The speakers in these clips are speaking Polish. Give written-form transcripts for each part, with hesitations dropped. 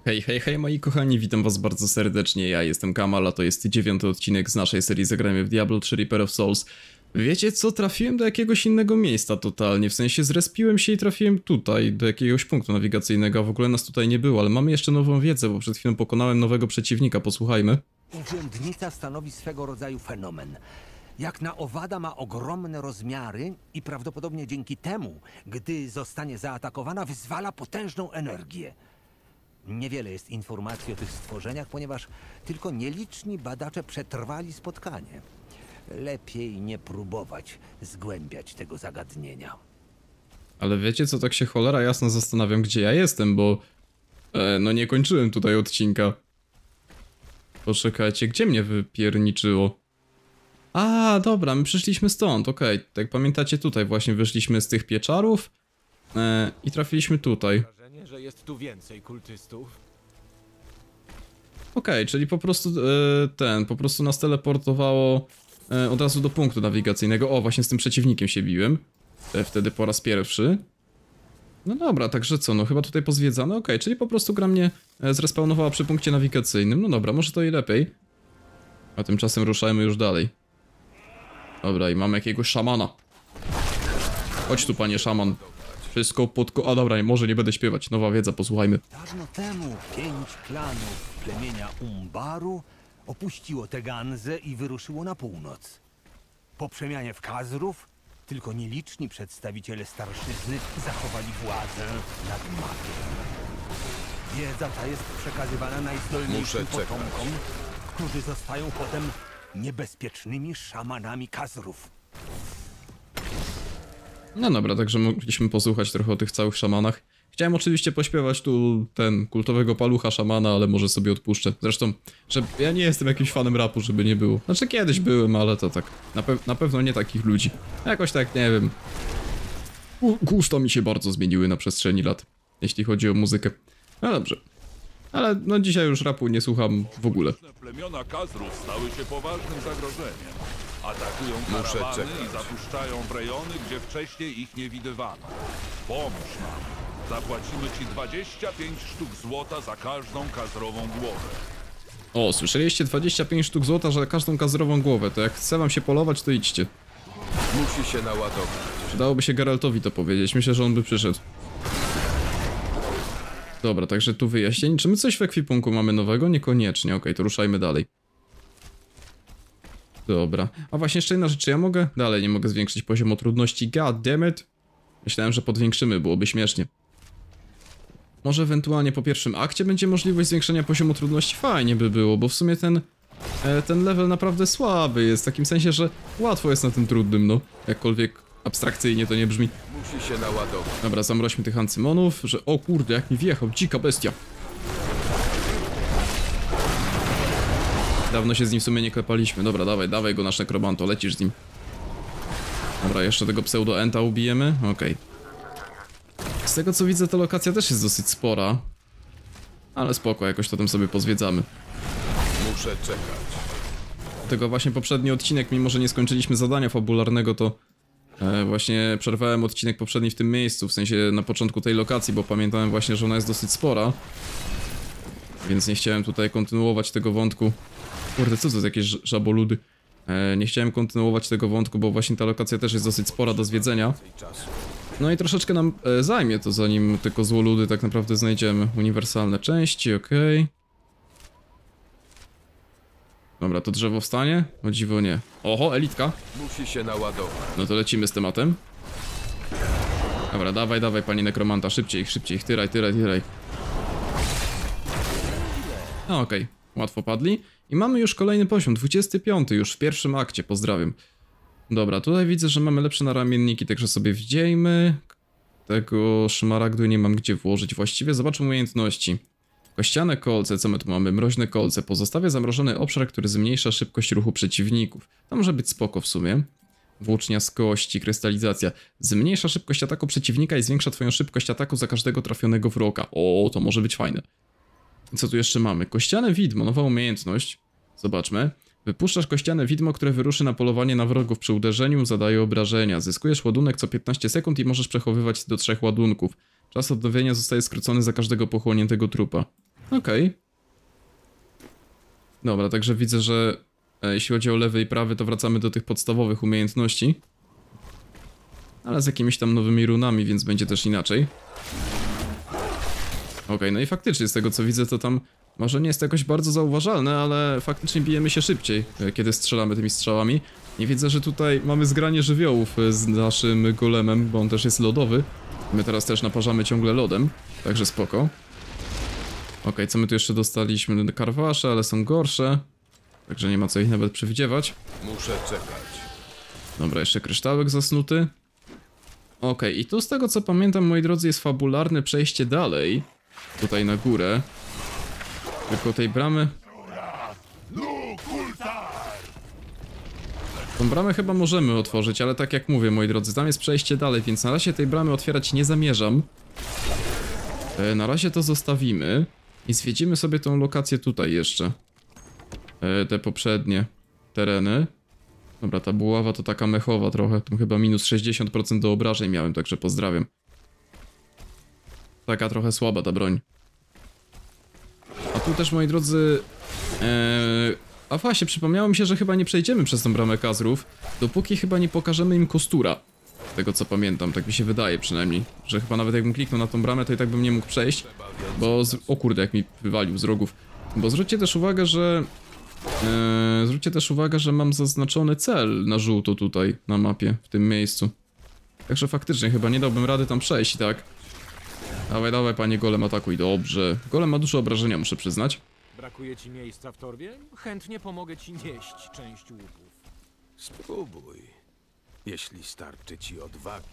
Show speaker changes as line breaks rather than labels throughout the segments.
Hej, hej, hej moi kochani, witam was bardzo serdecznie, ja jestem Kamal, a to jest 9. odcinek z naszej serii Zagrajmy w Diablo 3 Reaper of Souls. Wiecie co, trafiłem do jakiegoś innego miejsca totalnie, w sensie zrespiłem się i trafiłem tutaj, do jakiegoś punktu nawigacyjnego, a w ogóle nas tutaj nie było, ale mamy jeszcze nową wiedzę, bo przed chwilą pokonałem nowego przeciwnika, posłuchajmy.
Urzędnica stanowi swego rodzaju fenomen. Jak na owada ma ogromne rozmiary i prawdopodobnie dzięki temu, gdy zostanie zaatakowana, wyzwala potężną energię. Niewiele jest informacji o tych stworzeniach, ponieważ tylko nieliczni badacze przetrwali spotkanie. Lepiej nie próbować zgłębiać tego zagadnienia.
Ale wiecie co, tak się cholera jasno zastanawiam, gdzie ja jestem, bo... no nie kończyłem tutaj odcinka. Poczekajcie, gdzie mnie wypierniczyło? A, dobra, my przyszliśmy stąd, okej. Tak pamiętacie, tutaj właśnie wyszliśmy z tych pieczarów i trafiliśmy tutaj.
Wrażenie, że jest tu więcej kultystów.
Okej, czyli po prostu po prostu nas teleportowało od razu do punktu nawigacyjnego. O, właśnie z tym przeciwnikiem się biłem. Wtedy po raz pierwszy. No dobra, także co, no chyba tutaj pozwiedzane. Okej, czyli po prostu gra mnie zrespawnowała przy punkcie nawigacyjnym. No dobra, może to i lepiej. A tymczasem ruszajmy już dalej. Dobra, i mamy jakiegoś szamana. Chodź tu, panie szaman. Wszystko A dobra, może nie będę śpiewać. Nowa wiedza, posłuchajmy.
Dawno temu 5 klanów plemienia Umbaru opuściło Teganzę i wyruszyło na północ. Po przemianie w Kazrów tylko nieliczni przedstawiciele starszyzny zachowali władzę nad magią. Wiedza ta jest przekazywana najzdolniejszym potomkom, którzy zostają potem niebezpiecznymi szamanami Kazrów.
No dobra, także mogliśmy posłuchać trochę o tych całych szamanach. Chciałem oczywiście pośpiewać tu kultowego palucha szamana, ale może sobie odpuszczę. Zresztą, że ja nie jestem jakimś fanem rapu, żeby nie było. Znaczy kiedyś byłem, ale to tak, na pewno nie takich ludzi. Jakoś tak, nie wiem. Gusta mi się bardzo zmieniły na przestrzeni lat, jeśli chodzi o muzykę. No dobrze. Ale no dzisiaj już rapu nie słucham w ogóle.
Plemiona Kazrów stały się poważnym zagrożeniem. Atakują karawany i zapuszczają w rejony, gdzie wcześniej ich nie widywano. Pomóż nam. Zapłacimy ci 25 sztuk złota za każdą kazrową głowę.
O, słyszeliście? 25 sztuk złota za każdą kazrową głowę. To jak chce wam się polować, to idźcie.
Musi się naładować.
Przydałoby się Geraltowi to powiedzieć. Myślę, że on by przyszedł. Dobra, także tu wyjaśnienie. Czy my coś w ekwipunku mamy nowego? Niekoniecznie. Okej, to ruszajmy dalej. Dobra. A właśnie jeszcze jedna rzecz, czy ja mogę? Dalej nie mogę zwiększyć poziomu trudności. God damn it. Myślałem, że podwiększymy, byłoby śmiesznie. Może ewentualnie po pierwszym akcie będzie możliwość zwiększenia poziomu trudności? Fajnie by było, bo w sumie ten level naprawdę słaby jest. W takim sensie, że łatwo jest na tym trudnym, no. Jakkolwiek abstrakcyjnie to nie brzmi.
Musi się naładować.
Dobra, zamroźmy tych ancymonów, że... O kurde, jak mi wjechał, dzika bestia. Dawno się z nim w sumie nie klepaliśmy. Dobra, dawaj go nasz nekromanto, lecisz z nim. Dobra, jeszcze tego pseudo-enta ubijemy? Okej. Z tego co widzę, ta lokacja też jest dosyć spora. Ale spoko, jakoś to tam sobie pozwiedzamy.
Muszę czekać.
Tego właśnie poprzedni odcinek, mimo że nie skończyliśmy zadania fabularnego, to właśnie przerwałem odcinek poprzedni w tym miejscu, w sensie na początku tej lokacji, bo pamiętałem właśnie, że ona jest dosyć spora. Więc nie chciałem tutaj kontynuować tego wątku. Kurde, co to jest jakieś żaboludy? Nie chciałem kontynuować tego wątku, bo właśnie ta lokacja też jest dosyć spora do zwiedzenia. No i troszeczkę nam zajmie to, zanim te kozłoludy tak naprawdę znajdziemy. Uniwersalne części, okej. Dobra, to drzewo wstanie? O dziwo nie. Oho, elitka.
Musi się naładować.
No to lecimy z tematem. Dobra, dawaj, panie nekromanta, szybciej, tyraj. No okej, łatwo padli. I mamy już kolejny poziom, 25, już w pierwszym akcie, pozdrawiam. Dobra, tutaj widzę, że mamy lepsze naramienniki, także sobie wdziejmy. Tego szmaragdu nie mam gdzie włożyć właściwie. Zobaczmy umiejętności. Kościane kolce, co my tu mamy? Mroźne kolce. Pozostawia zamrożony obszar, który zmniejsza szybkość ruchu przeciwników. To może być spoko w sumie. Włócznia z kości, krystalizacja. Zmniejsza szybkość ataku przeciwnika i zwiększa twoją szybkość ataku za każdego trafionego wroga. O, to może być fajne. Co tu jeszcze mamy? Kościane widmo, nowa umiejętność. Zobaczmy. Wypuszczasz kościane widmo, które wyruszy na polowanie na wrogów. Przy uderzeniu zadaje obrażenia. Zyskujesz ładunek co 15 sekund i możesz przechowywać do 3 ładunków. Czas odnowienia zostaje skrócony za każdego pochłoniętego trupa. Okej. Dobra, także widzę, że jeśli chodzi o lewy i prawy, to wracamy do tych podstawowych umiejętności. Ale z jakimiś tam nowymi runami, więc będzie też inaczej. Okej, no i faktycznie z tego co widzę, to tam może nie jest to jakoś bardzo zauważalne, ale faktycznie bijemy się szybciej, kiedy strzelamy tymi strzałami. I widzę, że tutaj mamy zgranie żywiołów z naszym golemem, bo on też jest lodowy. My teraz też naparzamy ciągle lodem, także spoko. Okej, co my tu jeszcze dostaliśmy? Karwasze, ale są gorsze. Także nie ma co ich nawet przewidywać.
Muszę czekać.
Dobra, jeszcze kryształek zasnuty. Okej, i tu z tego co pamiętam, moi drodzy, jest fabularne przejście dalej. Tutaj na górę. Tylko tej bramy... Tą bramę chyba możemy otworzyć, ale tak jak mówię, moi drodzy, tam jest przejście dalej, więc na razie tej bramy otwierać nie zamierzam. Na razie to zostawimy. I zwiedzimy sobie tą lokację tutaj jeszcze. Te poprzednie tereny. Dobra, ta buława to taka mechowa trochę. Tam chyba minus 60% do obrażeń miałem, także pozdrawiam. Taka trochę słaba ta broń. A tu też, moi drodzy... A właśnie, przypomniało mi się, że chyba nie przejdziemy przez tą bramę Khazrów, dopóki chyba nie pokażemy im kostura. Z tego co pamiętam, tak mi się wydaje przynajmniej. Że chyba nawet jakbym kliknął na tą bramę, to i tak bym nie mógł przejść. Bo... O kurde, jak mi wywalił z rogów. Bo zwróćcie też uwagę, że... mam zaznaczony cel na żółto tutaj, na mapie, w tym miejscu. Także faktycznie chyba nie dałbym rady tam przejść, tak? Dawaj, dawaj, panie golem, atakuj, dobrze. Golem ma dużo obrażenia, muszę przyznać.
Brakuje ci miejsca w torbie? Chętnie pomogę ci nieść część łupów.
Spróbuj, jeśli starczy ci odwagi.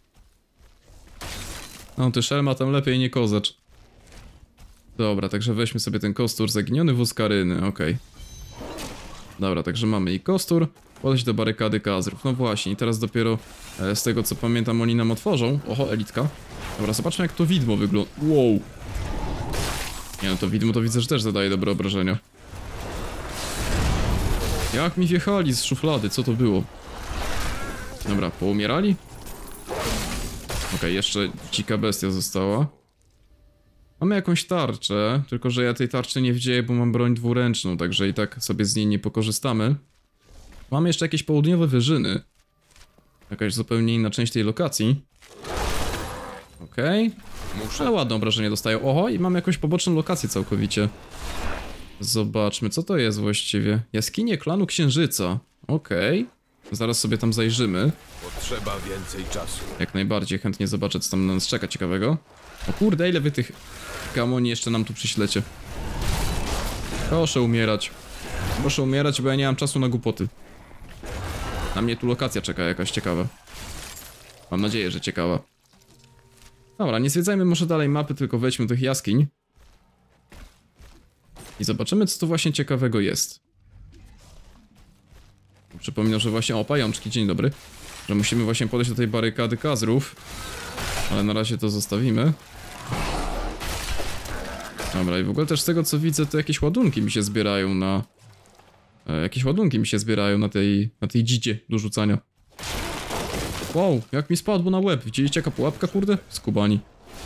No, ty szelma tam lepiej nie kozacz. Dobra, także weźmy sobie ten kostur, zaginiony wóz Karyny, okej. Dobra, także mamy i kostur, podejść do barykady Khazrów. No właśnie, i teraz dopiero z tego co pamiętam oni nam otworzą. Oho, elitka. Dobra, zobaczmy jak to widmo wygląda. Wow. Nie no, to widmo to widzę, że też zadaje dobre obrażenia. Jak mi wjechali z szuflady, co to było? Dobra, poumierali? Okej, jeszcze dzika bestia została. Mamy jakąś tarczę, tylko że ja tej tarczy nie wzięję, bo mam broń dwuręczną, także i tak sobie z niej nie pokorzystamy. Mamy jeszcze jakieś południowe wyżyny. Jakaś zupełnie inna część tej lokacji. Okej. Ale ładne obrażenie dostają. Oho, i mamy jakąś poboczną lokację całkowicie. Zobaczmy, co to jest właściwie. Jaskinie klanu Księżyca. Okej. Zaraz sobie tam zajrzymy.
Potrzeba więcej czasu.
Jak najbardziej, chętnie zobaczę, co tam na nas czeka ciekawego. O kurde, ile wy tych gamoni jeszcze nam tu przyślecie. Proszę umierać. Proszę umierać, bo ja nie mam czasu na głupoty. Na mnie tu lokacja czeka jakaś ciekawa. Mam nadzieję, że ciekawa. Dobra, nie zwiedzajmy może dalej mapy, tylko wejdźmy do tych jaskiń. I zobaczymy, co tu właśnie ciekawego jest. Przypominam, że właśnie... O, pajączki, dzień dobry. Że musimy właśnie podejść do tej barykady Khazrów. Ale na razie to zostawimy. Dobra, i w ogóle też z tego co widzę, to jakieś ładunki mi się zbierają na... jakieś ładunki mi się zbierają na tej dzidzie do rzucania. Wow, jak mi spadło na łeb. Widzieliście jaka pułapka, kurde? Skubani.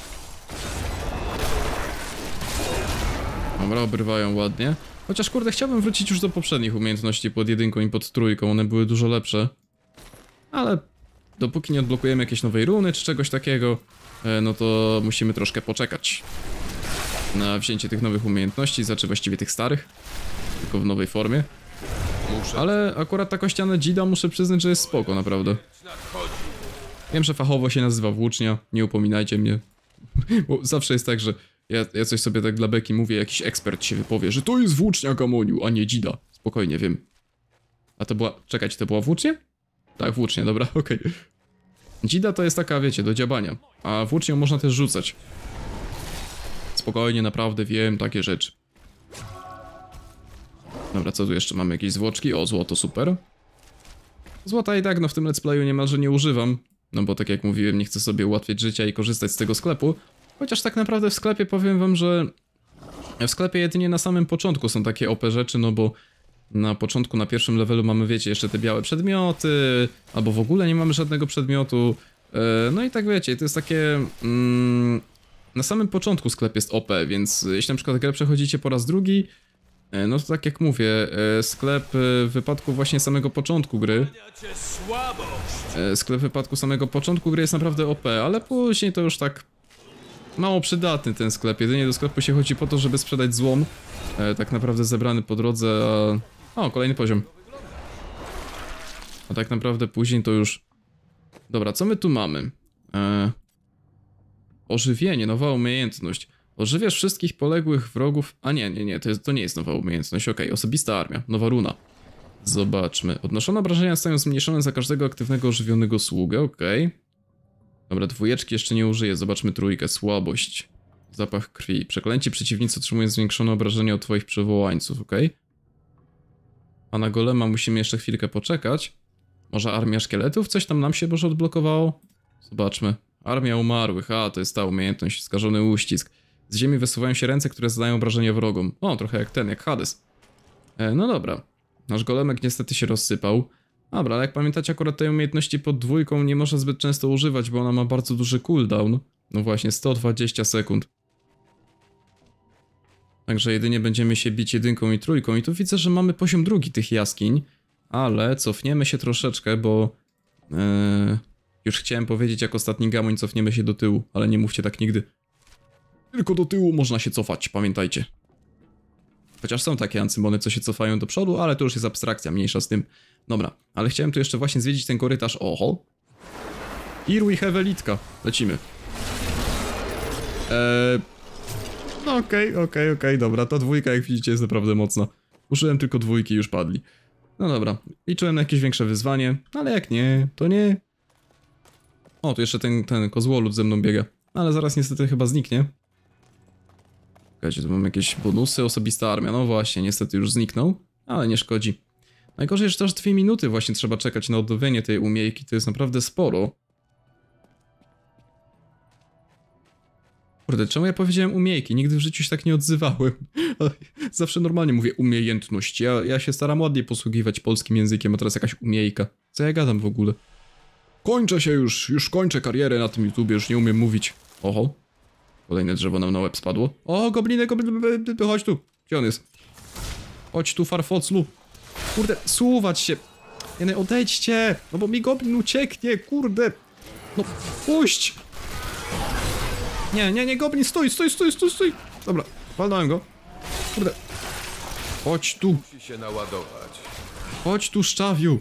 Dobra, obrywają ładnie. Chociaż kurde, chciałbym wrócić już do poprzednich umiejętności pod jedynką i pod trójką. One były dużo lepsze. Ale dopóki nie odblokujemy jakiejś nowej runy czy czegoś takiego, no to musimy troszkę poczekać na wzięcie tych nowych umiejętności, znaczy właściwie tych starych, tylko w nowej formie. Ale akurat ta kościana dzida muszę przyznać, że jest spoko, naprawdę. Wiem, że fachowo się nazywa włócznia, nie upominajcie mnie. Bo zawsze jest tak, że ja coś sobie tak dla beki mówię, jakiś ekspert się wypowie, że to jest włócznia gamoniu, a nie dzida. Spokojnie, wiem. A to była... Czekajcie, to była włócznia? Tak, włócznia, dobra, okej. Dzida to jest taka, wiecie, do dziabania, a włócznią można też rzucać. Spokojnie, naprawdę wiem takie rzeczy. Dobra, co tu jeszcze mamy? Jakieś zwłoczki? O, złoto, super. Złota i tak, no w tym let's playu niemalże nie używam. No bo tak jak mówiłem, nie chcę sobie ułatwiać życia i korzystać z tego sklepu. Chociaż tak naprawdę w sklepie powiem wam, że... W sklepie jedynie na samym początku są takie OP rzeczy, no bo... Na początku, na pierwszym levelu mamy, wiecie, jeszcze te białe przedmioty, albo w ogóle nie mamy żadnego przedmiotu. No i tak wiecie, to jest takie... na samym początku sklep jest OP, więc jeśli na przykład grę przechodzicie po raz drugi, no to tak jak mówię, sklep w wypadku właśnie samego początku gry, sklep w wypadku samego początku gry jest naprawdę OP, ale później to już tak mało przydatny ten sklep. Jedynie do sklepu się chodzi po to, żeby sprzedać złom, tak naprawdę zebrany po drodze, a... O, kolejny poziom. A tak naprawdę później to już... Dobra, co my tu mamy? Ożywienie, nowa umiejętność. Ożywiasz wszystkich poległych wrogów... A nie, to nie jest nowa umiejętność, okej. Osobista armia, nowa runa. Zobaczmy. Odnoszone obrażenia stają zmniejszone za każdego aktywnego ożywionego sługę, okej. Dobra, dwójeczki jeszcze nie użyję, zobaczmy trójkę. Słabość. Zapach krwi. Przeklęci przeciwnicy otrzymują zwiększone obrażenia od twoich przywołańców, okej. A na golema musimy jeszcze chwilkę poczekać. Może armia szkieletów? Coś tam nam się może odblokowało? Zobaczmy. Armia umarłych. A, to jest ta umiejętność. Skażony uścisk. Z ziemi wysuwają się ręce, które zadają obrażenia wrogom. O, trochę jak Hades. No dobra. Nasz golemek niestety się rozsypał. Dobra, ale jak pamiętacie, akurat tej umiejętności pod dwójką nie można zbyt często używać, bo ona ma bardzo duży cooldown. No właśnie, 120 sekund. Także jedynie będziemy się bić jedynką i trójką. I tu widzę, że mamy poziom drugi tych jaskiń. Ale cofniemy się troszeczkę, bo... już chciałem powiedzieć jak ostatni gamoń, cofniemy się do tyłu. Ale nie mówcie tak nigdy. Tylko do tyłu można się cofać, pamiętajcie. Chociaż są takie ancymony, co się cofają do przodu, ale to już jest abstrakcja, mniejsza z tym. Dobra, ale chciałem tu jeszcze właśnie zwiedzić ten korytarz. Oho. Here we have elitka. Lecimy. No okej, dobra. Ta dwójka, jak widzicie, jest naprawdę mocna. Użyłem tylko dwójki i już padli. No dobra, liczyłem na jakieś większe wyzwanie, ale jak nie, to nie. O, tu jeszcze ten kozłolud ze mną biega. Ale zaraz niestety chyba zniknie. Czekajcie, tu mam jakieś bonusy, osobista armia. No właśnie, niestety już zniknął, ale nie szkodzi. Najgorzej, że aż 2 minuty właśnie trzeba czekać na odnowienie tej umiejki, to jest naprawdę sporo. Kurde, czemu ja powiedziałem umiejki? Nigdy w życiu się tak nie odzywałem. Zawsze normalnie mówię umiejętność. Ja się staram ładnie posługiwać polskim językiem, a teraz jakaś umiejka. Co ja gadam w ogóle? Kończę się już kończę karierę na tym YouTubie, już nie umiem mówić. Oho. Kolejne drzewo nam na łeb spadło. O, gobliny, chodź tu. Gdzie on jest? Chodź tu, farfoclu. Kurde, suwać się. Nie, odejdźcie. No bo mi goblin ucieknie, kurde. No, puść. Nie, goblin, stój. Dobra, walnąłem go. Kurde. Chodź tu.
Musi się naładować.
Chodź tu, szczawiu.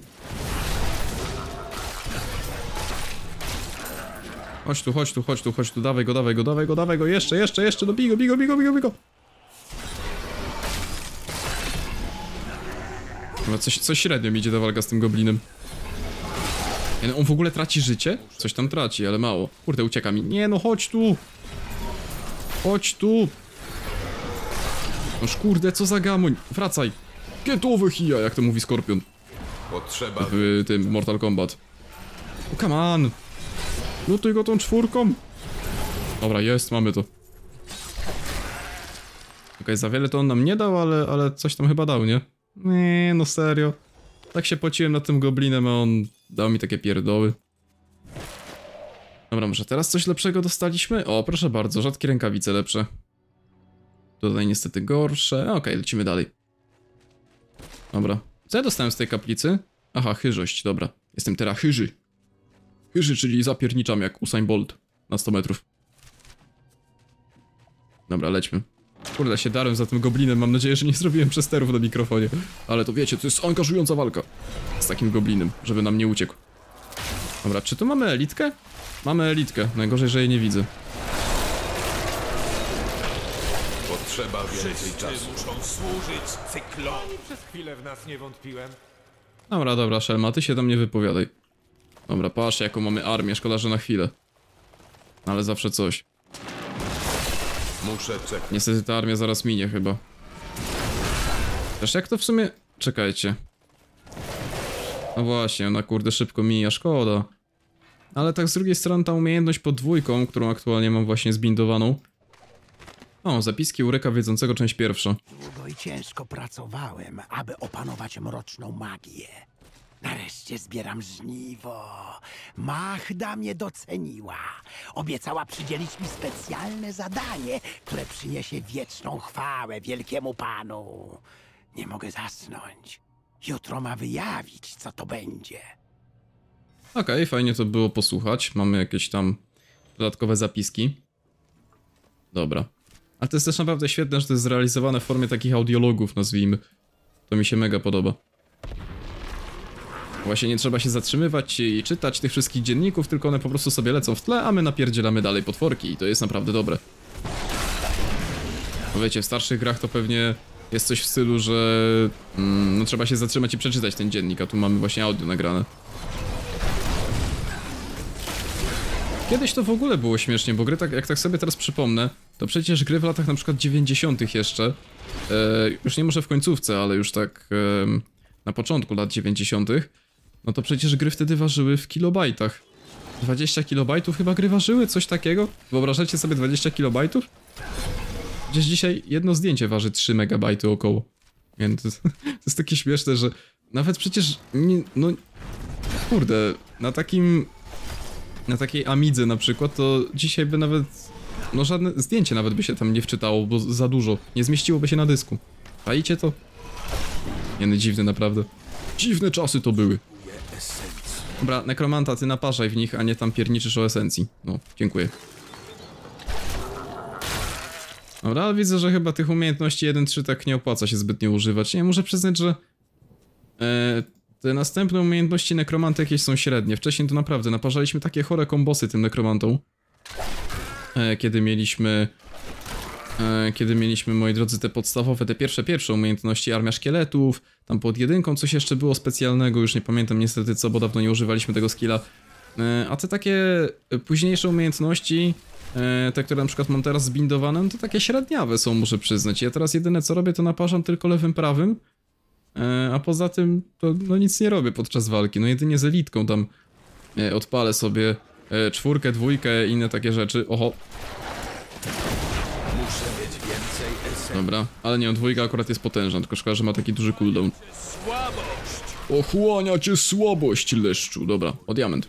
Chodź tu, dawaj go, jeszcze, no bij go. No, coś średnio mi idzie ta walka z tym goblinem. No, on w ogóle traci życie? Coś tam traci, ale mało. Kurde, ucieka mi. Nie no, chodź tu. Noż kurde, co za gamoń. Wracaj. Get over here, jak to mówi Skorpion.
Potrzeba...
W tym Mortal Kombat. Oh, come on. Lutuj go tą czwórką. Dobra, mamy to. Okej, za wiele to on nam nie dał, ale coś tam chyba dał, nie? Nie, no serio. Tak się pociłem nad tym goblinem, a on dał mi takie pierdoły. Dobra, może teraz coś lepszego dostaliśmy? O, proszę bardzo, rzadkie rękawice lepsze. Tutaj niestety gorsze. Okej, lecimy dalej. Dobra. Co ja dostałem z tej kaplicy? Aha, chyżość, dobra. Jestem teraz chyży. Chyży, czyli zapierniczam jak Usain Bolt na 100 metrów. Dobra, lećmy. Kurde, się darłem za tym goblinem, mam nadzieję, że nie zrobiłem przesterów na mikrofonie. Ale to wiecie, to jest angażująca walka z takim goblinem, żeby nam nie uciekł. Dobra, czy tu mamy elitkę? Mamy elitkę, najgorzej, że jej nie widzę.
Potrzeba więcej czasu.
muszą służyć cyklowi.
Przez chwilę w nas nie wątpiłem.
Dobra, Szelma, ty się tam nie wypowiadaj. Dobra, patrz jaką mamy armię, szkoda, że na chwilę. Ale zawsze coś.
Muszę czekać.
Niestety ta armia zaraz minie chyba. Też jak to w sumie... Czekajcie. No właśnie, ona kurde szybko mija, szkoda. Ale tak z drugiej strony ta umiejętność pod dwójką, którą aktualnie mam właśnie zbindowaną. O, zapiski Uryka Wiedzącego, część pierwsza.
Długo i ciężko pracowałem, aby opanować mroczną magię. Nareszcie zbieram żniwo. Mahda mnie doceniła. Obiecała przydzielić mi specjalne zadanie, które przyniesie wieczną chwałę wielkiemu panu. Nie mogę zasnąć. Jutro ma wyjawić, co to będzie.
Okej, fajnie to było posłuchać. Mamy jakieś tam dodatkowe zapiski. Dobra. A to jest też naprawdę świetne, że to jest zrealizowane w formie takich audiologów, nazwijmy. To mi się mega podoba. Właśnie nie trzeba się zatrzymywać i czytać tych wszystkich dzienników, tylko one po prostu sobie lecą w tle, a my napierdzielamy dalej potworki i to jest naprawdę dobre. No wiecie, w starszych grach to pewnie jest coś w stylu, że no trzeba się zatrzymać i przeczytać ten dziennik, a tu mamy właśnie audio nagrane. Kiedyś to w ogóle było śmiesznie, bo gry, jak tak sobie teraz przypomnę, to przecież gry w latach na przykład 90. jeszcze, już nie może w końcówce, ale już tak na początku lat 90., no to przecież gry wtedy ważyły w kilobajtach. 20 kilobajtów chyba gry ważyły, coś takiego? Wyobrażacie sobie 20 kilobajtów? Gdzieś dzisiaj jedno zdjęcie waży 3 megabajty około. Więc to jest takie śmieszne, że nawet przecież, no kurde, na takiej Amidze na przykład, to dzisiaj by nawet, no żadne zdjęcie nawet by się tam nie wczytało, bo za dużo, nie zmieściłoby się na dysku. Czaicie to? Nie, no dziwne naprawdę. Dziwne czasy to były. Dobra, nekromanta, ty naparzaj w nich, a nie tam pierniczysz o esencji. No, dziękuję. Dobra, ale widzę, że chyba tych umiejętności 1-3 tak nie opłaca się zbytnio używać. Nie, muszę przyznać, że te następne umiejętności nekromanty jakieś są średnie. Wcześniej to naprawdę naparzaliśmy takie chore kombosy tym nekromantą. Kiedy mieliśmy, moi drodzy, te podstawowe, te pierwsze umiejętności, armia szkieletów, tam pod jedynką coś jeszcze było specjalnego, już nie pamiętam niestety co, bo dawno nie używaliśmy tego skilla. A te takie późniejsze umiejętności, te, które na przykład mam teraz zbindowane, no to takie średniawe są, muszę przyznać. Ja teraz jedyne co robię, to naparzam tylko lewym, prawym, a poza tym to no nic nie robię podczas walki, no jedynie z elitką tam odpalę sobie 4, 2, inne takie rzeczy. Oho. Dobra, ale nie, 2 akurat jest potężna, tylko szkoda, że ma taki duży cooldown. Ochłania cię słabość, leszczu. Dobra, o diament.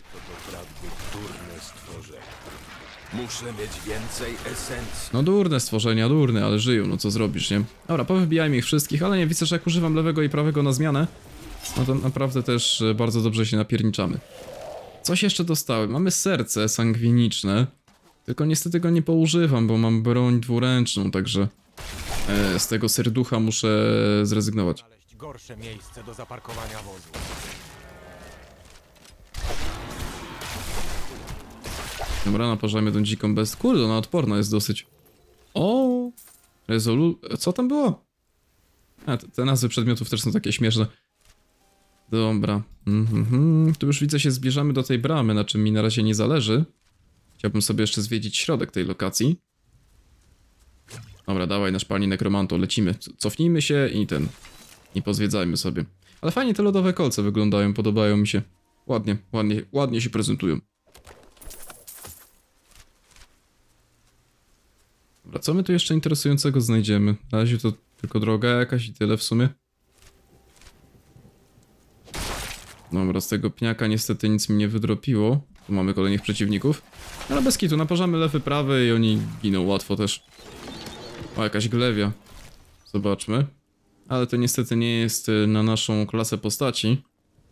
Muszę mieć więcej esencji.
No durne stworzenia, durne, ale żyją, no co zrobisz, nie? Dobra, powybijajmy ich wszystkich, ale nie, widzę, że jak używam lewego i prawego na zmianę, no to naprawdę też bardzo dobrze się napierniczamy. Coś jeszcze dostałem, mamy serce sangwiniczne, tylko niestety go nie poużywam, bo mam broń dwuręczną, także z tego serducha muszę zrezygnować.
Znaleźć gorsze miejsce do zaparkowania wozu.
Dobra, naparzajmy tą dziką bez... Kurde, ona odporna jest dosyć. O, co tam było? A, te nazwy przedmiotów też są takie śmieszne. Dobra. Tu już widzę, się zbliżamy do tej bramy, na czym mi na razie nie zależy. Chciałbym sobie jeszcze zwiedzić środek tej lokacji. Dobra, dawaj nasz pani nekromanto, lecimy. Cofnijmy się i pozwiedzajmy sobie. Ale fajnie te lodowe kolce wyglądają, podobają mi się. Ładnie się prezentują. Dobra, co my tu jeszcze interesującego znajdziemy? Na razie to tylko droga jakaś i tyle w sumie. Dobra, z tego pniaka niestety nic mi nie wydropiło. Tu mamy kolejnych przeciwników. Ale bez kitu, naparzamy lewy, prawy i oni giną łatwo też. O, jakaś glewia. Zobaczmy. Ale to niestety nie jest na naszą klasę postaci.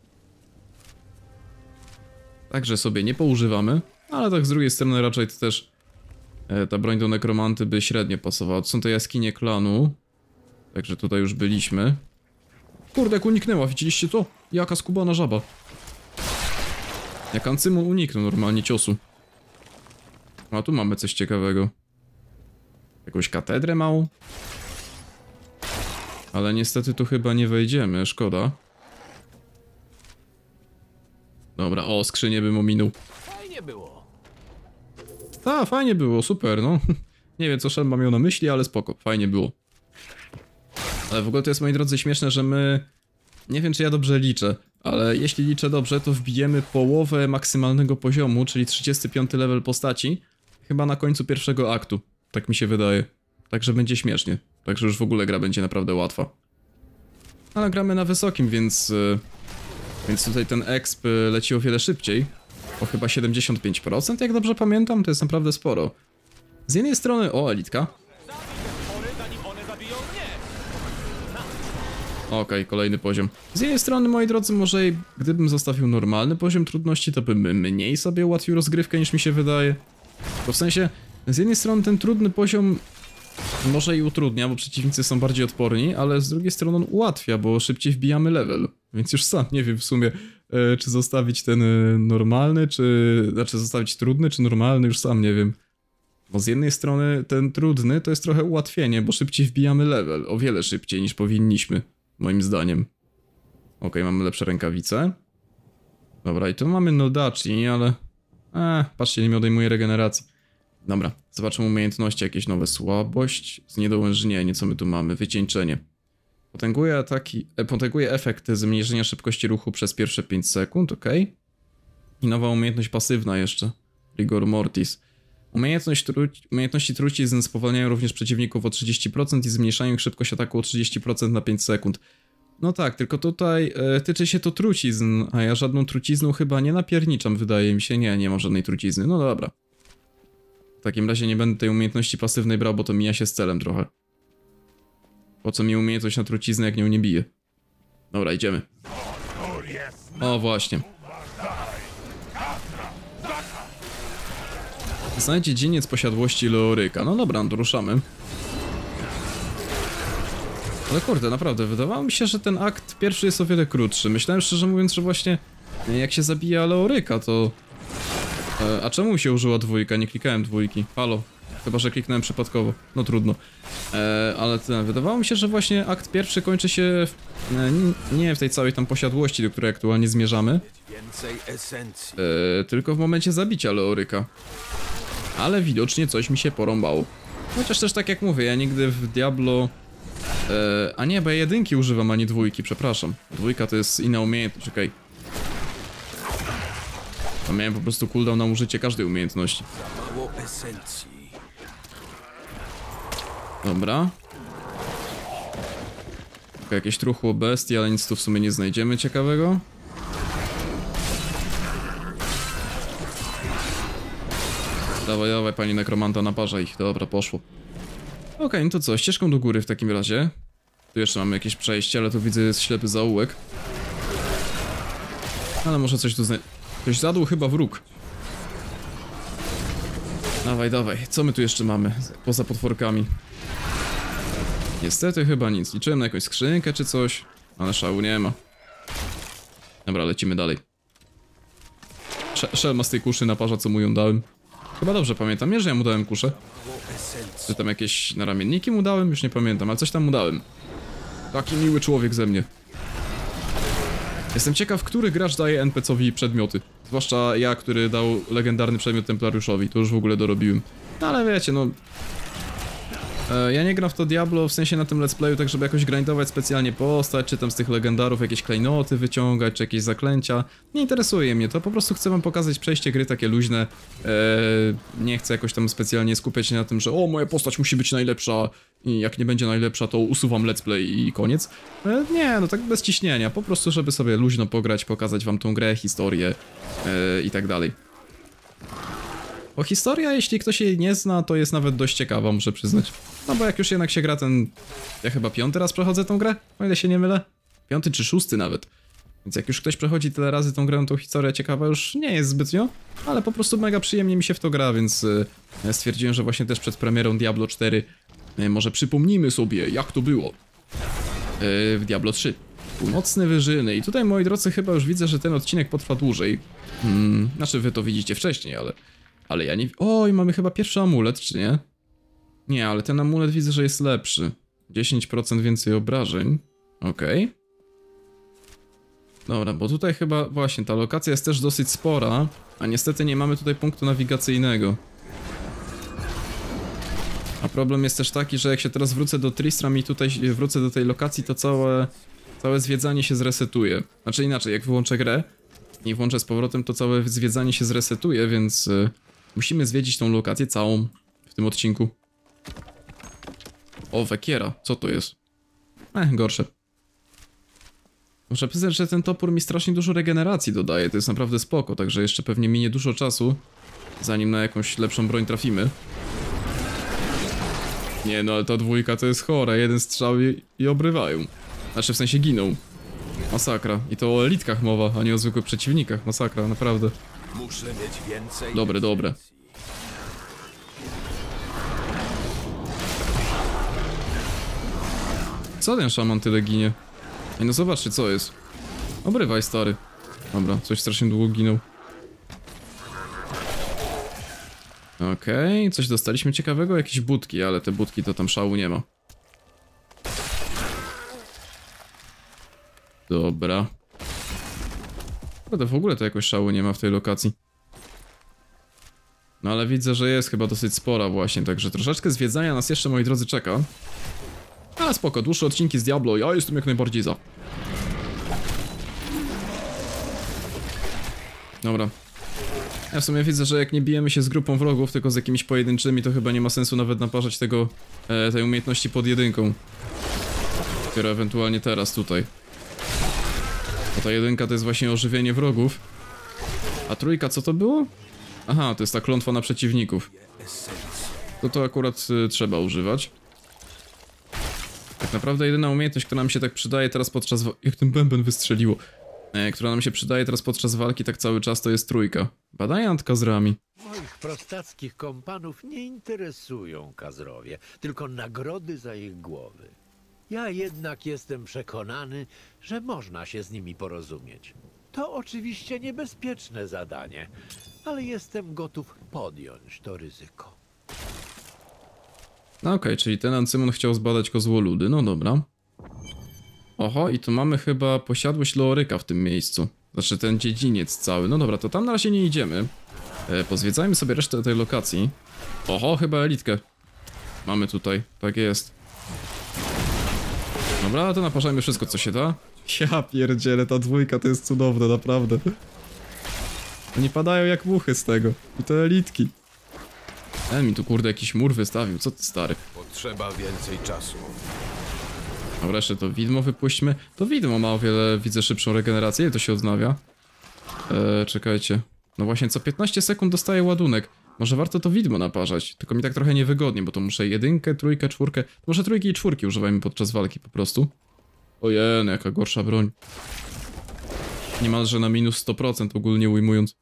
Także sobie nie poużywamy. Ale tak z drugiej strony raczej to też ta broń do nekromanty by średnio pasowała. To są te jaskinie klanu. Także tutaj już byliśmy. Kurde, jak uniknęła, widzieliście to? Jaka skubana żaba. Jak Ancymon uniknął normalnie ciosu. A tu mamy coś ciekawego. Jakąś katedrę małą? Ale niestety tu chyba nie wejdziemy, szkoda. Dobra, o, skrzynię bym ominął.
Fajnie było.
Ta, fajnie było, super, no. Nie wiem, co Shelma miał na myśli, ale spoko, fajnie było. Ale w ogóle to jest, moi drodzy, śmieszne, że my... Nie wiem, czy ja dobrze liczę, ale jeśli liczę dobrze, to wbijemy połowę maksymalnego poziomu, czyli 35 level postaci, chyba na końcu pierwszego aktu. Tak mi się wydaje. Także będzie śmiesznie. Także już w ogóle gra będzie naprawdę łatwa. Ale gramy na wysokim, więc... Więc tutaj ten exp leci o wiele szybciej. O chyba 75%, jak dobrze pamiętam, to jest naprawdę sporo. Z jednej strony, o, elitka. Okej, kolejny poziom. Z jednej strony, moi drodzy, może gdybym zostawił normalny poziom trudności, to bym mniej sobie ułatwił rozgrywkę niż mi się wydaje. Bo w sensie, z jednej strony ten trudny poziom może i utrudnia, bo przeciwnicy są bardziej odporni, ale z drugiej strony on ułatwia, bo szybciej wbijamy level. Więc już sam nie wiem w sumie, czy zostawić ten normalny, znaczy zostawić trudny, czy normalny, już sam nie wiem. Bo z jednej strony ten trudny to jest trochę ułatwienie, bo szybciej wbijamy level, o wiele szybciej niż powinniśmy, moim zdaniem. Okej, mamy lepsze rękawice. Dobra, i tu mamy Nodachi, ale... patrzcie, nie mi odejmuje regeneracji. Dobra, zobaczmy umiejętności, jakieś nowe. Słabość, zniedołężnienie, co my tu mamy? Wycieńczenie. Potęguje efekt zmniejszenia szybkości ruchu przez pierwsze 5 sekund, okej. I nowa umiejętność pasywna jeszcze. Rigor Mortis. Umiejętności trucizn spowalniają również przeciwników o 30% i zmniejszają ich szybkość ataku o 30% na 5 sekund. No tak, tylko tutaj tyczy się to trucizn, a ja żadną trucizną chyba nie napierniczam, wydaje mi się. Nie ma żadnej trucizny, no dobra. W takim razie nie będę tej umiejętności pasywnej brał, bo to mija się z celem trochę. Po co mi umiejętność na truciznę, jak nią nie bije? Dobra, idziemy. O, właśnie. Znajdź dziedziniec posiadłości Leoryka. No dobra, no to ruszamy. Ale kurde, naprawdę, wydawało mi się, że ten akt pierwszy jest o wiele krótszy. Myślałem szczerze mówiąc, że właśnie jak się zabija Leoryka, to... A czemu się użyła dwójka? Nie klikałem dwójki. Halo. Chyba, że kliknąłem przypadkowo. No trudno. Ale wydawało mi się, że właśnie akt pierwszy kończy się nie w tej całej tam posiadłości, do której aktualnie zmierzamy.
Więcej esencji.
Tylko w momencie zabicia Leoryka. Ale widocznie coś mi się porąbało. Chociaż też tak jak mówię, ja nigdy w Diablo... a nie, bo ja jedynki używam, a nie dwójki, przepraszam. Dwójka to jest inna umiejętność, okej. To miałem po prostu cooldown na użycie każdej umiejętności.
Mało esencji.
Dobra. Tylko jakieś truchło bestii, ale nic tu w sumie nie znajdziemy ciekawego. Dawaj, pani nekromanta, naparza ich. Dobra, poszło. Okej, no to co, ścieżką do góry w takim razie. Tu jeszcze mamy jakieś przejście, ale tu widzę jest ślepy zaułek. Ale może coś tu ktoś zadł chyba wróg. Dawaj, co my tu jeszcze mamy poza potworkami? Niestety chyba nic, liczyłem na jakąś skrzynkę czy coś, ale szału nie ma. Dobra, lecimy dalej. Szel ma z tej kuszy naparza, co mu ją dałem. Chyba dobrze pamiętam, nie, że ja mu dałem kuszę. Czy tam jakieś naramienniki mu dałem? Już nie pamiętam, ale coś tam mu dałem. Taki miły człowiek ze mnie. Jestem ciekaw, który gracz daje NPC-owi przedmioty. Zwłaszcza ja, który dał legendarny przedmiot Templariuszowi. To już w ogóle dorobiłem. No ale wiecie, no... ja nie gram w to Diablo, w sensie na tym let's playu, tak żeby jakoś grindować specjalnie postać, czy tam z tych legendarów jakieś klejnoty wyciągać, czy jakieś zaklęcia. Nie interesuje mnie to, po prostu chcę wam pokazać przejście gry takie luźne. Nie chcę jakoś tam specjalnie skupiać się na tym, że o, moja postać musi być najlepsza i jak nie będzie najlepsza, to usuwam let's play i koniec. Nie, no tak bez ciśnienia, po prostu żeby sobie luźno pograć, pokazać wam tą grę, historię i tak dalej. Bo historia, jeśli ktoś jej nie zna, to jest nawet dość ciekawa, muszę przyznać. No bo jak już jednak się gra ten... Ja chyba 5. raz przechodzę tą grę, o ile się nie mylę. 5. czy 6. nawet. Więc jak już ktoś przechodzi tyle razy tą grę, to historia ciekawa już nie jest zbytnio. Ale po prostu mega przyjemnie mi się w to gra, więc stwierdziłem, że właśnie też przed premierą Diablo 4 może przypomnijmy sobie, jak to było w Diablo 3. Północne wyżyny. I tutaj, moi drodzy, chyba już widzę, że ten odcinek potrwa dłużej. Znaczy wy to widzicie wcześniej, ale ja nie... Oj, mamy chyba pierwszy amulet, czy nie? Nie, ale ten amulet widzę, że jest lepszy. 10% więcej obrażeń. Okej. Dobra, bo tutaj chyba... Właśnie, ta lokacja jest też dosyć spora, a niestety nie mamy tutaj punktu nawigacyjnego. A problem jest też taki, że jak się teraz wrócę do Tristram i tutaj wrócę do tej lokacji, to całe zwiedzanie się zresetuje. Znaczy inaczej, jak wyłączę grę i włączę z powrotem, to całe zwiedzanie się zresetuje, więc... musimy zwiedzić tą lokację całą w tym odcinku. O, Wekiera. Co to jest? Gorsze. Muszę przyznać, że ten topór mi strasznie dużo regeneracji dodaje, to jest naprawdę spoko, także jeszcze pewnie minie dużo czasu, zanim na jakąś lepszą broń trafimy. Nie no, ale ta dwójka to jest chore, jeden strzał i obrywają. Znaczy w sensie giną. Masakra. I to o elitkach mowa, a nie o zwykłych przeciwnikach. Masakra, naprawdę.
Muszę mieć więcej
Dobre.
esencji.
Co ten szaman tyle ginie? Ej, no zobaczcie co jest. Obrywaj, stary. Dobra, coś strasznie długo ginął. Okej, coś dostaliśmy ciekawego, jakieś budki, ale te budki to tam szału nie ma. Dobra. Prawda, w ogóle to jakoś szału nie ma w tej lokacji. No ale widzę, że jest chyba dosyć spora właśnie, także troszeczkę zwiedzania nas jeszcze, moi drodzy, czeka. Ale spoko, dłuższe odcinki z Diablo, ja jestem jak najbardziej za. Dobra. Ja w sumie widzę, że jak nie bijemy się z grupą wrogów, tylko z jakimiś pojedynczymi, to chyba nie ma sensu nawet naparzać tej umiejętności pod jedynką. Dopiero ewentualnie teraz tutaj. Bo ta jedynka to jest właśnie ożywienie wrogów. A trójka co to było? Aha, to jest ta klątwa na przeciwników. To akurat trzeba używać. Tak naprawdę jedyna umiejętność, która nam się tak przydaje teraz podczas... Jak ten bęben wystrzeliło. Która nam się przydaje teraz podczas walki tak cały czas, to jest trójka. Badania nad kazrami.
Moich prostackich kompanów nie interesują kazrowie, tylko nagrody za ich głowy. Ja jednak jestem przekonany, że można się z nimi porozumieć. To oczywiście niebezpieczne zadanie, ale jestem gotów podjąć to ryzyko.
No okej, czyli ten Ancymon chciał zbadać kozłoludy, no dobra. Oho, i tu mamy chyba posiadłość Leoryka w tym miejscu. Znaczy ten dziedziniec cały. No dobra, to tam na razie nie idziemy. Pozwiedzajmy sobie resztę tej lokacji. Oho, chyba elitkę mamy tutaj, tak jest. Dobra, to naparzajmy wszystko co się da. Ja pierdzielę, ta dwójka to jest cudowne, naprawdę. Oni padają jak muchy z tego. I to elitki. Mi tu kurde jakiś mur wystawił, co ty stary?
Potrzeba więcej czasu.
Dobra, jeszcze to widmo wypuśćmy. To widmo ma o wiele, widzę, szybszą regenerację. Ile to się odnawia? Czekajcie. No właśnie, co 15 sekund dostaję ładunek. Może warto to widmo naparzać. Tylko mi tak trochę niewygodnie, bo to muszę jedynkę, trójkę, czwórkę. Może trójki i czwórki używajmy podczas walki po prostu. Ojej, no jaka gorsza broń. Niemalże na minus 100% ogólnie ujmując.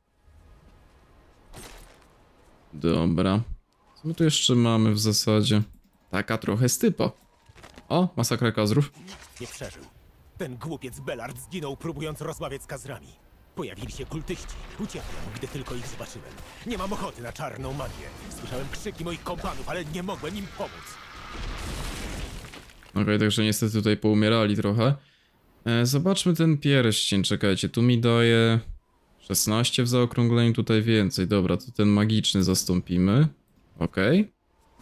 Dobra. Co my tu jeszcze mamy w zasadzie? Taka trochę stypa. O, masakra kazrów.
Nie przeżył. Ten głupiec Belard zginął, próbując rozmawiać z kazrami. Pojawili się kultyści. Uciekłem, gdy tylko ich zobaczyłem. Nie mam ochoty na czarną magię. Słyszałem krzyki moich kompanów, ale nie mogłem im pomóc.
Okej, także niestety tutaj poumierali trochę. Zobaczmy ten pierścień, czekajcie, tu mi daje 16 w zaokrągleniu, tutaj więcej. Dobra, to ten magiczny zastąpimy. Okej.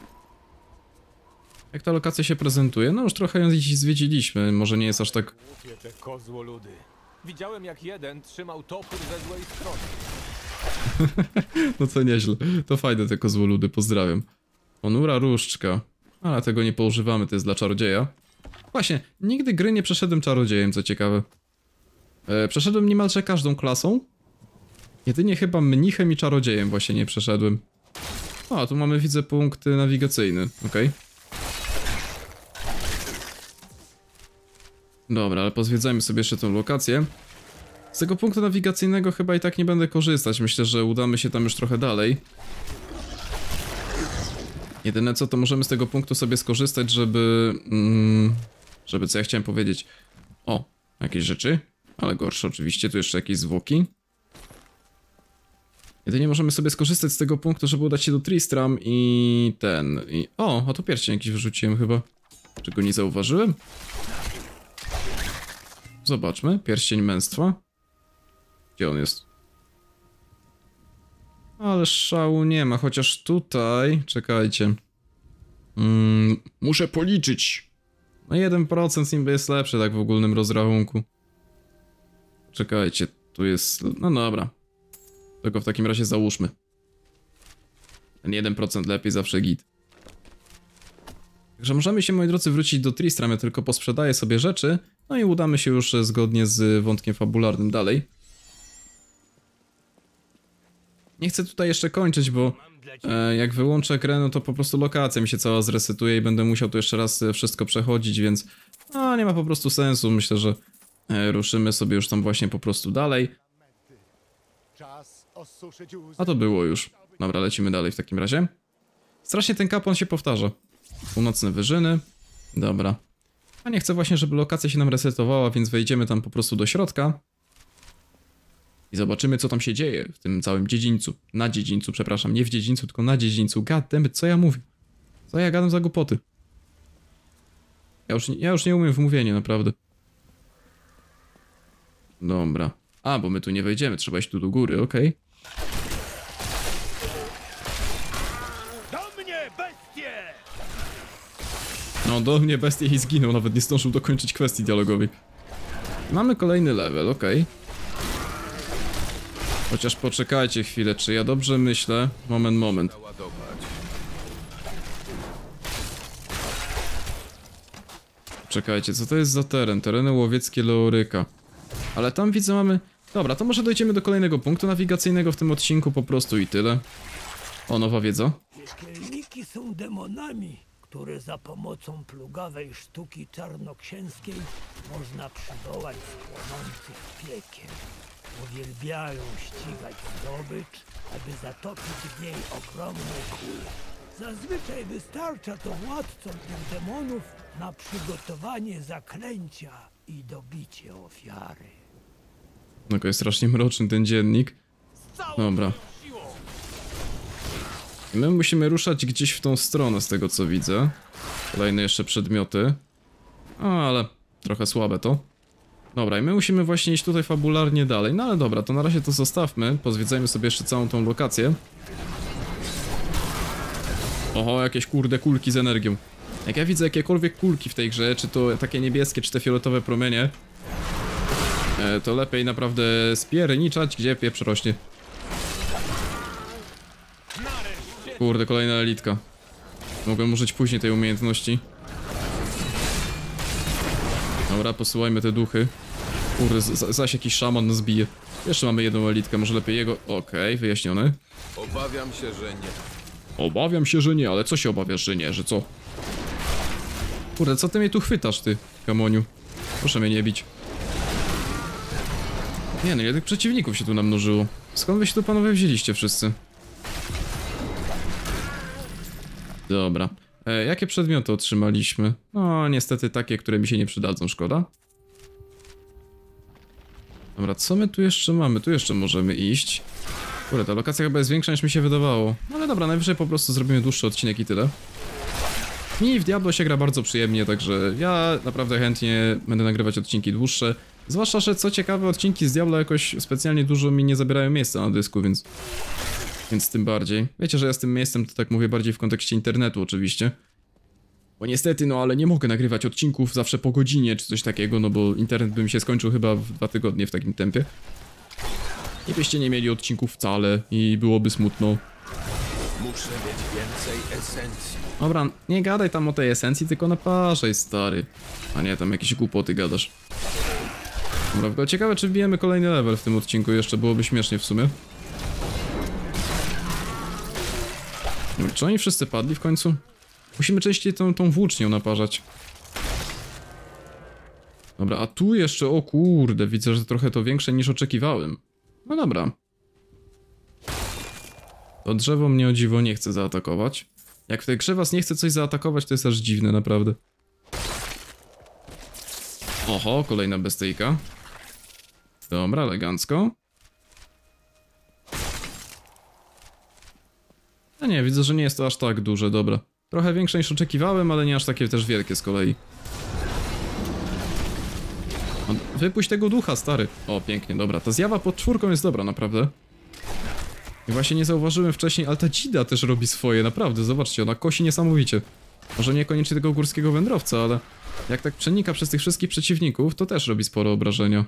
Jak ta lokacja się prezentuje? No już trochę ją dziś zwiedziliśmy, może nie jest aż tak...
Głupie te kozłoludy. Widziałem jak jeden trzymał topór ze złej strony.
No to nieźle, to fajne te kozłoludy, pozdrawiam. Ponura różdżka. Ale tego nie poużywamy, to jest dla czarodzieja. Właśnie, nigdy gry nie przeszedłem czarodziejem, co ciekawe. Przeszedłem niemalże każdą klasą. Jedynie chyba mnichem i czarodziejem właśnie nie przeszedłem. O, a tu mamy, widzę, punkt nawigacyjny, okej. Dobra, ale pozwiedzajmy sobie jeszcze tą lokację. Z tego punktu nawigacyjnego chyba i tak nie będę korzystać. Myślę, że udamy się tam już trochę dalej. Jedyne co, to możemy z tego punktu sobie skorzystać, żeby... żeby co ja chciałem powiedzieć. O, jakieś rzeczy. Ale gorsze oczywiście, tu jeszcze jakieś zwłoki. Jedynie możemy sobie skorzystać z tego punktu, żeby udać się do Tristram i ten... O, a tu pierścień jakiś wyrzuciłem chyba. Czego nie zauważyłem? Zobaczmy, pierścień męstwa. Gdzie on jest? Ale szału nie ma, chociaż tutaj... Czekajcie. Muszę policzyć. No 1% niby jest lepszy tak w ogólnym rozrachunku. Czekajcie, tu jest... No dobra. Tylko w takim razie załóżmy. Ten 1% lepiej zawsze git. Także możemy się, moi drodzy, wrócić do Tristram, ja tylko posprzedaję sobie rzeczy No i udamy się już zgodnie z wątkiem fabularnym dalej. Nie chcę tutaj jeszcze kończyć, bo jak wyłączę grę, no to po prostu lokacja mi się cała zresetuje i będę musiał tu jeszcze raz wszystko przechodzić, więc no, nie ma po prostu sensu. Myślę, że ruszymy sobie już tam właśnie po prostu dalej. A to było już. Dobra, lecimy dalej w takim razie. Strasznie ten kapłan się powtarza. Północne wyżyny. Dobra. A nie chcę właśnie, żeby lokacja się nam resetowała, więc wejdziemy tam po prostu do środka. I zobaczymy, co tam się dzieje w tym całym dziedzińcu. Na dziedzińcu, przepraszam. Nie w dziedzińcu, tylko na dziedzińcu. Goddammit, co ja mówię? Co ja gadam za głupoty? Ja już nie umiem w mówienie, naprawdę. Dobra. A, bo my tu nie wejdziemy. Trzeba iść tu do góry, okej.
Do mnie, bestie!
No, do mnie bestie i zginął. Nawet nie zdążył dokończyć kwestii dialogowej. Mamy kolejny level, okej. Chociaż poczekajcie chwilę, czy ja dobrze myślę? Moment.
Naładować.
Czekajcie, co to jest za teren? Tereny łowieckie Leoryka. Ale tam widzę mamy... Dobra, to może dojdziemy do kolejnego punktu nawigacyjnego w tym odcinku po prostu i tyle. O, nowa wiedza.
Piekielniki są demonami, które za pomocą plugawej sztuki czarnoksięskiej można przywołać z płonących piekieł. Uwielbiają ścigać zdobycz, aby zatopić w niej ogromne kule. Zazwyczaj wystarcza to władcom tych demonów na przygotowanie zaklęcia i dobicie ofiary.
Okej, strasznie mroczny ten dziennik. Dobra. I my musimy ruszać gdzieś w tą stronę, z tego co widzę. Kolejne jeszcze przedmioty. O, ale trochę słabe to. Dobra, i my musimy właśnie iść tutaj fabularnie dalej. No ale dobra, to na razie to zostawmy. Pozwiedzajmy sobie jeszcze całą tą lokację. Oho, jakieś kurde kulki z energią. Jak ja widzę jakiekolwiek kulki w tej grze, czy to takie niebieskie, czy te fioletowe promienie, to lepiej naprawdę spierniczać, gdzie pieprz rośnie. Kurde, kolejna elitka. Mogłem użyć później tej umiejętności. Dobra, posyłajmy te duchy. Kurde, zaś jakiś szaman nas bije. Jeszcze mamy jedną elitkę, może lepiej jego... Okej, wyjaśniony.
Obawiam się, że nie.
Obawiam się, że nie, ale co się obawiasz, że nie, że co? Kurde, co ty mnie tu chwytasz, ty, Kamoniu? Proszę mnie nie bić. Nie no, ile tych przeciwników się tu namnożyło? Skąd wy się tu panowie wzięliście wszyscy? Dobra. Jakie przedmioty otrzymaliśmy? No, niestety takie, które mi się nie przydadzą, szkoda. Dobra, co my tu jeszcze mamy? Tu jeszcze możemy iść. Kurde, ta lokacja chyba jest większa niż mi się wydawało. Ale dobra, najwyżej po prostu zrobimy dłuższy odcinek i tyle. Mi w Diablo się gra bardzo przyjemnie, także ja naprawdę chętnie będę nagrywać odcinki dłuższe. Zwłaszcza, że co ciekawe, odcinki z Diablo jakoś specjalnie dużo mi nie zabierają miejsca na dysku, więc tym bardziej. Wiecie, że ja z tym miejscem to tak mówię bardziej w kontekście internetu oczywiście. Bo niestety, no ale nie mogę nagrywać odcinków zawsze po godzinie czy coś takiego, no bo internet by mi się skończył chyba w 2 tygodnie w takim tempie. I byście nie mieli odcinków wcale i byłoby smutno.
Muszę mieć więcej esencji.
Dobra, nie gadaj tam o tej esencji, tylko naparzaj, stary. A nie, tam jakieś głupoty gadasz. Dobra, tylko ciekawe, czy wbijemy kolejny level w tym odcinku jeszcze, byłoby śmiesznie w sumie. Dobra, czy oni wszyscy padli w końcu? Musimy częściej tą włócznią naparzać. Dobra, a tu jeszcze, o kurde, widzę, że trochę to większe niż oczekiwałem. No dobra. To drzewo mnie o dziwo nie chce zaatakować. Jak w tej grze was nie chce coś zaatakować, to jest aż dziwne, naprawdę. Oho, kolejna bestyjka. Dobra, elegancko. A nie, widzę, że nie jest to aż tak duże, dobra. Trochę większe niż oczekiwałem, ale nie aż takie też wielkie z kolei. Wypuść tego ducha, stary. O, pięknie, dobra. Ta zjawa pod 4 jest dobra, naprawdę. I właśnie nie zauważyłem wcześniej, ale ta dzida też robi swoje, naprawdę. Zobaczcie, ona kosi niesamowicie. Może niekoniecznie tego górskiego wędrowca, ale jak tak przenika przez tych wszystkich przeciwników, to też robi sporo obrażenia.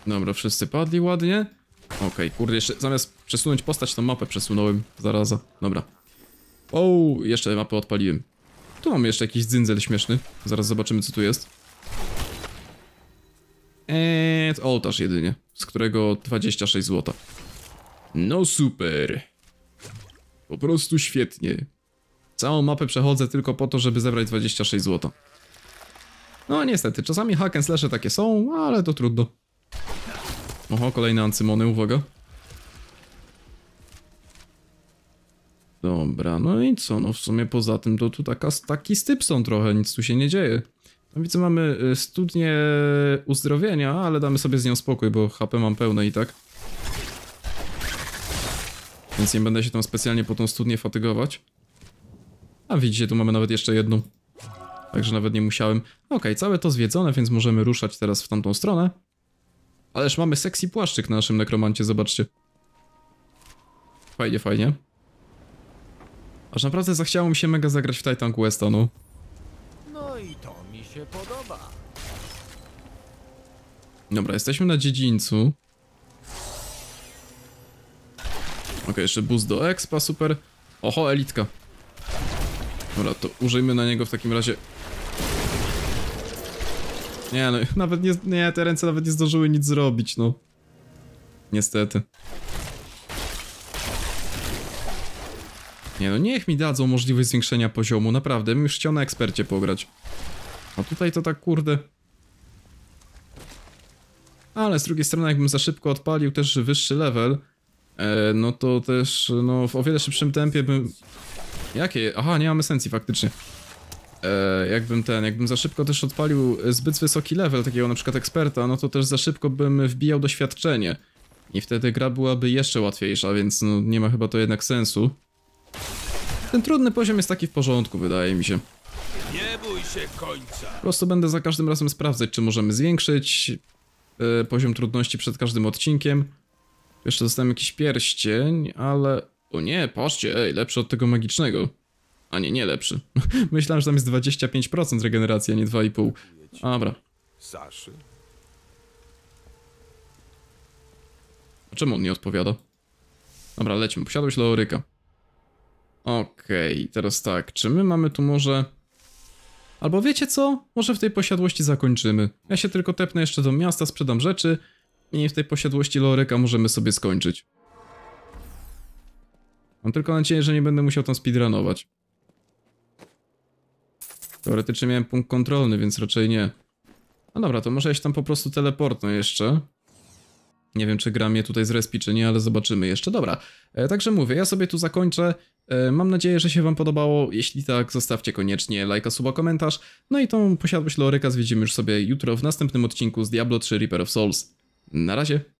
Dobra, wszyscy padli ładnie. Okej, kurde, jeszcze zamiast przesunąć postać, tą mapę przesunąłem. Zaraza. Dobra. O, jeszcze mapę odpaliłem. Tu mamy jeszcze jakiś dzyndzel śmieszny. Zaraz zobaczymy, co tu jest. Ołtarz jedynie, z którego 26 zł. No super. Po prostu świetnie. Całą mapę przechodzę tylko po to, żeby zebrać 26 zł. No niestety, czasami hack and slashe takie są, ale to trudno. Oho, kolejne ancymony, uwaga. Dobra, no i co? No w sumie poza tym to tu taki stypson trochę, nic tu się nie dzieje. No widzę, mamy studnię uzdrowienia, ale damy sobie z nią spokój, bo HP mam pełne i tak. Więc nie będę się tam specjalnie po tą studnię fatygować. A widzicie, tu mamy nawet jeszcze jedną. Także nawet nie musiałem. Okej, całe to zwiedzone, więc możemy ruszać teraz w tamtą stronę. Ależ mamy sexy płaszczyk na naszym nekromancie, zobaczcie. Fajnie, fajnie. Aż naprawdę zachciało mi się mega zagrać w Titan Questa, no.
No i to mi się podoba.
Dobra, jesteśmy na dziedzińcu. Okej, jeszcze boost do expa, super. Oho, elitka. Dobra, to użyjmy na niego w takim razie. Nie no, nawet nie, te ręce nawet nie zdążyły nic zrobić, no. Niestety. Nie no, niech mi dadzą możliwość zwiększenia poziomu, naprawdę, bym już chciał na ekspercie pograć. A tutaj to tak kurde. Ale z drugiej strony jakbym za szybko odpalił też wyższy level, no to też, no w o wiele szybszym tempie bym... Jakie? Aha, nie mam esencji faktycznie. Jakbym za szybko też odpalił zbyt wysoki level, takiego na przykład eksperta, no to też za szybko bym wbijał doświadczenie. I wtedy gra byłaby jeszcze łatwiejsza, więc no, nie ma chyba to jednak sensu. Ten trudny poziom jest taki w porządku, wydaje mi się.
Nie bój się końca.
Po prostu będę za każdym razem sprawdzać, czy możemy zwiększyć poziom trudności przed każdym odcinkiem. Jeszcze dostałem jakiś pierścień, ale... O nie, patrzcie, ej, lepszy od tego magicznego. A nie, nie lepszy. Myślałem, że tam jest 25% regeneracji, a nie 2,5. Dobra.
Saszy?
A czemu on nie odpowiada? Dobra, lecimy. Posiadłość Leoryka. Okej, teraz tak. Czy my mamy tu może... Albo wiecie co? Może w tej posiadłości zakończymy. Ja się tylko tepnę jeszcze do miasta, sprzedam rzeczy i w tej posiadłości Leoryka możemy sobie skończyć. Mam tylko nadzieję, że nie będę musiał tam speedrunować. Teoretycznie miałem punkt kontrolny, więc raczej nie. No dobra, to może ja się tam po prostu teleportnę jeszcze. Nie wiem, czy gra mnie tutaj zrespi, czy nie, ale zobaczymy jeszcze. Dobra, także mówię, ja sobie tu zakończę. Mam nadzieję, że się wam podobało. Jeśli tak, zostawcie koniecznie lajka, suba, komentarz. No i tą posiadłość Leoryka zwiedzimy już sobie jutro w następnym odcinku z Diablo 3 Reaper of Souls. Na razie.